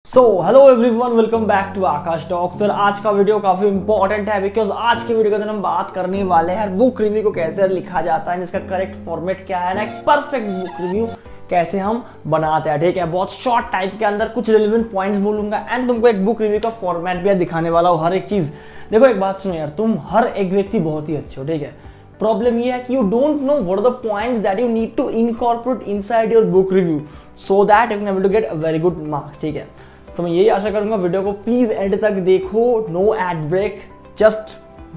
Hello everyone, welcome back to Aakash talks. तो आज का वीडियो काफ़ी इंपॉर्टेंट है बिकॉज आज के वीडियो के अंदर हम बात करने वाले हैं बुक रिव्यू को कैसे लिखा जाता है, इसका करेक्ट फॉर्मेट क्या है ना, एक परफेक्ट बुक रिव्यू कैसे हम बनाते हैं। ठीक है, बहुत शॉर्ट टाइम के अंदर कुछ रिलेवेंट पॉइंट्स बोलूंगा एंड तुमको एक बुक रिव्यू का फॉर्मेट भी दिखाने वाला हूँ, हर एक चीज़। देखो एक बात सुनो यार, तुम हर एक व्यक्ति बहुत ही अच्छे हो, ठीक है। प्रॉब्लम ये है कि you don't know what are the points that you need to incorporate inside your book review so that you can able to get a very good marks. ठीक है, तो मैं यही आशा करूंगा वीडियो को प्लीज एंड तक देखो, नो एड ब्रेक, जस्ट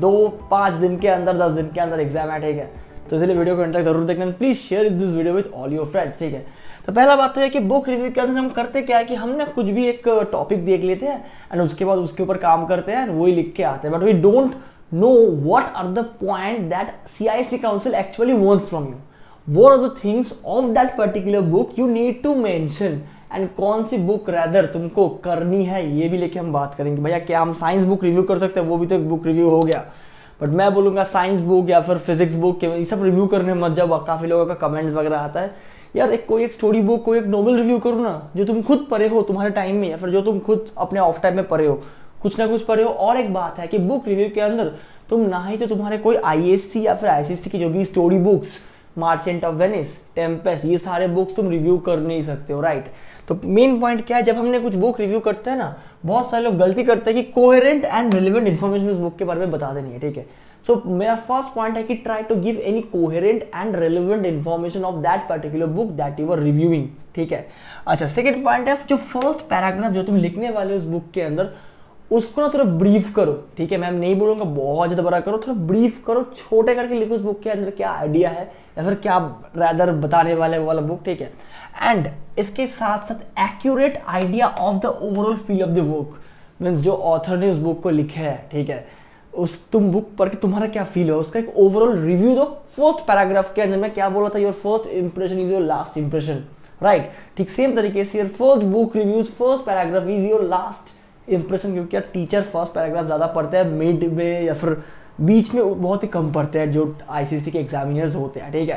2-5 दिन के अंदर 10 दिन के अंदर एग्जाम है। ठीक है, तो इसलिए वीडियो को एंड तक जरूर देखना, please share this video with all your friends. ठीक है, तो पहला बात तो है कि बुक रिव्यू के अंदर हम करते क्या है कि हम ना कुछ भी एक टॉपिक देख लेते हैं एंड उसके बाद उसके ऊपर काम करते हैं, वही लिख के आते हैं, but we don't know what are the point that CIC council actually wants from you, what are the things of that particular book you need to mention and कौन सी बुक रैदर तुमको करनी है, ये भी लेके हम बात करेंगे। भैया क्या हम साइंस बुक रिव्यू कर सकते हैं, वो भी तो एक बुक रिव्यू हो गया, बट मैं बोलूँगा साइंस बुक या फिर फिजिक्स बुक ये सब रिव्यू करने मत जाओ। काफ़ी लोगों का कमेंट्स वगैरह आता है यार, कोई एक स्टोरी बुक, कोई एक नॉवल रिव्यू करो ना, जो तुम खुद पढ़े हो तुम्हारे टाइम में, या फिर जो तुम खुद अपने ऑफ टाइम में पढ़े हो, कुछ ना कुछ पढ़े हो। और एक बात है कि बुक रिव्यू के अंदर तुम ना ही तो तुम्हारे कोई ISC या फिर ICSE की जो भी story books, Merchant of Venice, Tempest, ये सारे बुक्स तुम रिव्यू कर नहीं सकते हो, राइट। तो मेन पॉइंट क्या है, जब हमने कुछ बुक रिव्यू करते हैं ना, बहुत सारे लोग गलती करते हैं कि कोहेरेंट एंड रिलेवेंट इन्फॉर्मेशन इस बुक के बारे में बता देनी है। ठीक है, सो मेरा फर्स्ट पॉइंट है कि try to give any coherent and relevant information of that particular book that you are reviewing. ठीक है, अच्छा सेकंड पॉइंट है, जो फर्स्ट पैराग्राफ जो तुम लिखने वाले हो उस बुक के अंदर, उसको ना थोड़ा ब्रीफ करो। ठीक है, मैं नहीं बोलूँगा बहुत ज़्यादा बड़ा करो, थोड़ा ब्रीफ करो, छोटे करके लिखो उस बुक के अंदर क्या आइडिया है या फिर क्या रैदर बताने वाले वाला बुक। ठीक है, एंड इसके साथ साथ accurate idea of the overall feel of the book, means जो ऑथर ने उस बुक को लिखा है, ठीक है, उस तुम बुक पढ़ के तुम्हारा क्या फील हो, उसका एक ओवरऑल रिव्यू दो। फर्स्ट पैराग्राफ के अंदर मैं क्या बोला था, your first impression is your last impression, right. ठीक सेम तरीके से your first book reviews first paragraph is your last impression, क्योंकि यार टीचर फर्स्ट पैराग्राफ ज़्यादा पढ़ते हैं, मिड में या फिर बीच में बहुत ही कम पढ़ते हैं जो ICSE के एग्जामिनर्स होते हैं। ठीक है,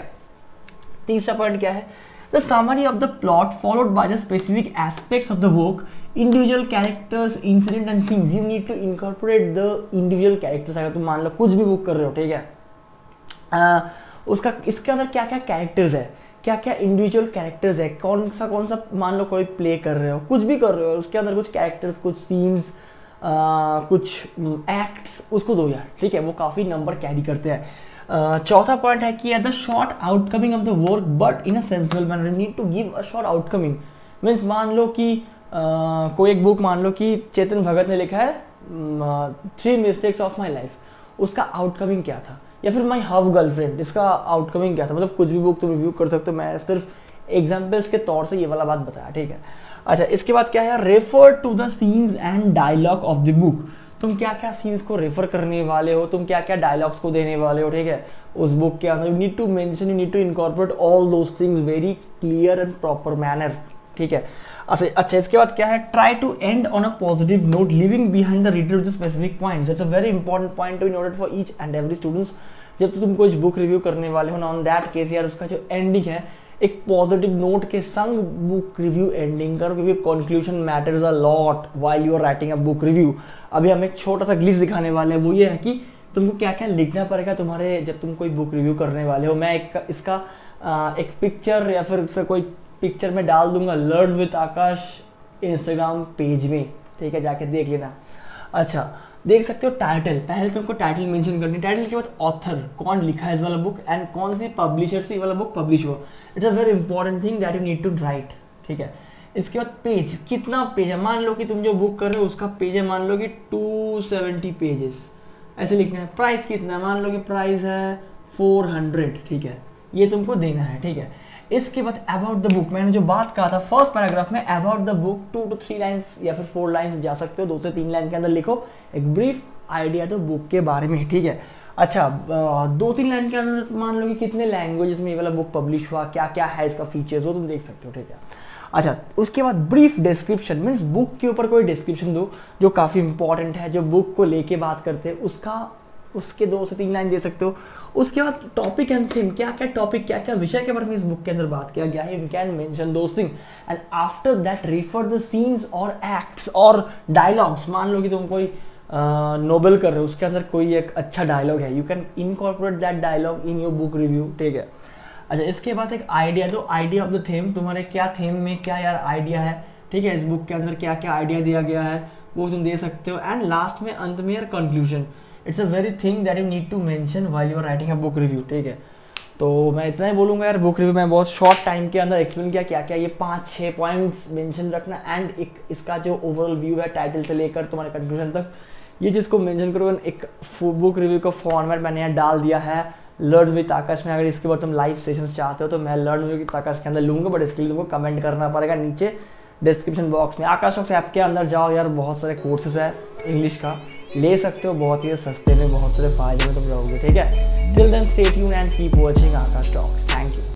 तीसरा पॉइंट क्या है, the summary of the plot followed by the specific aspects of the book, individual characters, incident and scenes, you need to incorporate the individual characters. अगर तुम मान लो कुछ भी बुक कर रहे हो, ठीक है, उसका इसके अंदर क्या क्या कैरेक्टर्स है, क्या क्या इंडिविजुअल कैरेक्टर्स है, कौन सा मान लो कोई प्ले कर रहे हो, कुछ भी कर रहे हो, उसके अंदर कुछ कैरेक्टर्स, कुछ सीन्स, कुछ एक्ट्स, उसको दो यार। ठीक है, वो काफ़ी नंबर कैरी करते हैं। चौथा पॉइंट है कि the short outcoming of the work but in a sensible manner, need to give a short outcoming. Means मान लो कि कोई एक बुक मान लो कि चेतन भगत ने लिखा है 3 मिस्टेक्स ऑफ माई लाइफ, उसका आउटकमिंग क्या था, या फिर माई हव गर्लफ्रेंड, इसका आउटकमिंग क्या था। मतलब कुछ भी बुक तुम रिव्यू कर सकते हो, मैं सिर्फ एग्जाम्पल्स के तौर से ये वाला बात बताया। ठीक है, अच्छा इसके बाद क्या है, refer to the scenes and dialogue of the book, तुम क्या क्या सीन्स को रेफर करने वाले हो, तुम क्या क्या डायलॉग्स को देने वाले हो। ठीक है, उस बुक के अंदर you need to mention, you need to incorporate all those things very clear and proper manner. ठीक है, अच्छा इसके बाद क्या है, try to end on a positive note, living behind the reader with specific points. It's a very important point to be noted for each and every students. जब तुम कुछ बुक रिव्यू करने वाले हो ना, ऑन दैट केस यार उसका जो एंडिंग है एक पॉजिटिव नोट के संग बुक रिव्यू एंडिंग करो, क्योंकि conclusion matters a lot while you are writing a book review. अभी हम एक छोटा सा ग्लिच दिखाने वाले हैं, वो ये है कि तुमको क्या क्या लिखना पड़ेगा तुम्हारे, जब तुम कोई बुक रिव्यू करने वाले हो। मैं इसका एक पिक्चर या फिर कोई पिक्चर में डाल दूंगा learn with Aakash Instagram page में। ठीक है, जाके देख लेना। अच्छा देख सकते हो टाइटल, पहले तुमको टाइटल मेंशन करनी, टाइटल के बाद ऑथर, कौन लिखा है इस वाला बुक एंड कौन सी पब्लिशर से ये वाला बुक पब्लिश हुआ। It's a very important thing that you need to write. ठीक है, इसके बाद पेज, कितना पेज है, मान लो कि तुम जो बुक कर रहे हो उसका पेज है मान लो कि 270 पेजेस, ऐसे लिखना है। प्राइस कितना है, मान लो कि प्राइस है 400। ठीक है, ये तुमको देना है। ठीक है, इसके बाद अबाउट द बुक, मैंने जो बात कहा था फर्स्ट पैराग्राफ में, about the book 2 to 3 lines या फिर 4 लाइन्स जा सकते हो, 2 से 3 लाइन के अंदर लिखो एक ब्रीफ आइडिया तो बुक के बारे में। ठीक है, अच्छा 2-3 लाइन के अंदर मान लो कि कितने लैंग्वेजेस में ये वाला बुक पब्लिश हुआ, क्या क्या है इसका फीचर्स, वो तुम देख सकते हो। ठीक है, अच्छा उसके बाद ब्रीफ डिस्क्रिप्शन, मीन्स बुक के ऊपर कोई डिस्क्रिप्शन दो जो काफ़ी इंपॉर्टेंट है, जो बुक को लेके बात करते हैं उसके 2 से 3 लाइन दे सकते हो। उसके बाद टॉपिक एंड थीम, क्या क्या टॉपिक, क्या क्या विषय के बारे में इस बुक के अंदर बात किया गया है, you can mention those thing and after that refer the scenes और एक्ट्स और डायलॉग्स। मान लो कि तुम कोई नोबल कर रहे हो, उसके अंदर कोई एक अच्छा डायलॉग है, you can incorporate that dialogue in your book review, ठीक है। अच्छा, इसके बाद एक आइडिया दो, आइडिया ऑफ द थीम, तुम्हारे क्या थीम में क्या यार आइडिया है, ठीक है, इस बुक के अंदर क्या क्या आइडिया दिया गया है वो तुम दे सकते हो। एंड लास्ट में अंत में यार conclusion, it's a very thing that you need to mention while you are writing a book review, ठीक है। तो मैं इतना ही बोलूँगा यार, बुक रिव्यू में बहुत शॉर्ट टाइम के अंदर एक्सप्लेन किया क्या क्या, ये 5-6 पॉइंट्स मेंशन रखना एंड एक इसका जो ओवरऑल व्यू है टाइटल से लेकर तुम्हारे कंक्लूजन तक, ये चीज़ को मेंशन करो। एक बुक रिव्यू का फॉर्मेट मैंने यहाँ डाल दिया है लर्न विद आकाश में। अगर इसके बाद तुम लाइव सेशंस चाहते हो तो मैं लर्न विद आकाश के अंदर लूँगा, बट इसके लिए तुमको कमेंट करना पड़ेगा नीचे डिस्क्रिप्शन बॉक्स में। आकाश टॉक्स ऐप के अंदर जाओ यार, बहुत सारे कोर्सेज है इंग्लिश का, ले सकते हो, बहुत ही सस्ते में, बहुत सारे फायदे में तुम रहोगे, ठीक है। Till then stay tuned and keep watching Aakash talks. Thank you.